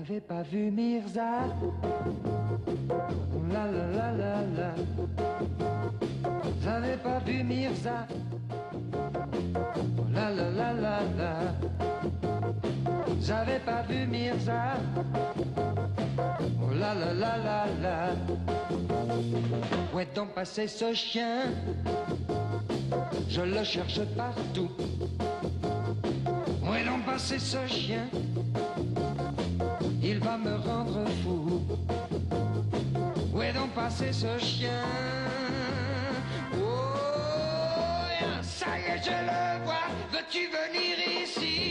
J'avais pas vu Mirza. La la la la la. J'avais pas vu Mirza. La la la la la. J'avais pas vu Mirza. Oh la la la la la. Où est donc passé ce chien? Je le cherche partout. Où est donc passé ce chien? Il va me rendre fou. Où est donc passé ce chien? Oh, ça y est, je le vois. Veux-tu venir ici?